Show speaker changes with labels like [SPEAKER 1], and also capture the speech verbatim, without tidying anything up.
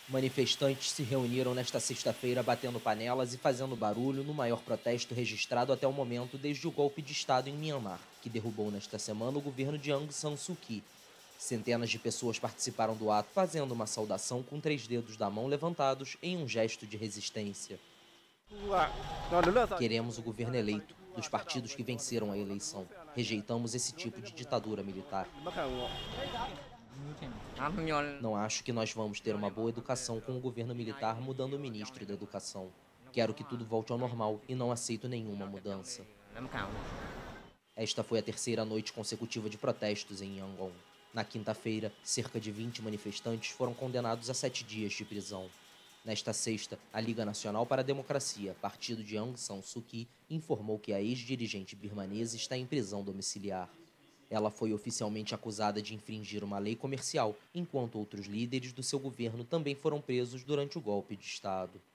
[SPEAKER 1] Manifestantes se reuniram nesta sexta-feira batendo panelas e fazendo barulho no maior protesto registrado até o momento desde o golpe de Estado em Myanmar, que derrubou nesta semana o governo de Aung San Suu Kyi. Centenas de pessoas participaram do ato, fazendo uma saudação com três dedos da mão levantados em um gesto de resistência. Queremos o governo eleito, dos partidos que venceram a eleição. Rejeitamos esse tipo de ditadura militar. Não acho que nós vamos ter uma boa educação com o governo militar mudando o ministro da Educação. Quero que tudo volte ao normal e não aceito nenhuma mudança. Esta foi a terceira noite consecutiva de protestos em Yangon. Na quinta-feira, cerca de vinte manifestantes foram condenados a sete dias de prisão. Nesta sexta, a Liga Nacional para a Democracia, partido de Aung San Suu Kyi, informou que a ex-dirigente birmanesa está em prisão domiciliar. Ela foi oficialmente acusada de infringir uma lei comercial, enquanto outros líderes do seu governo também foram presos durante o golpe de Estado.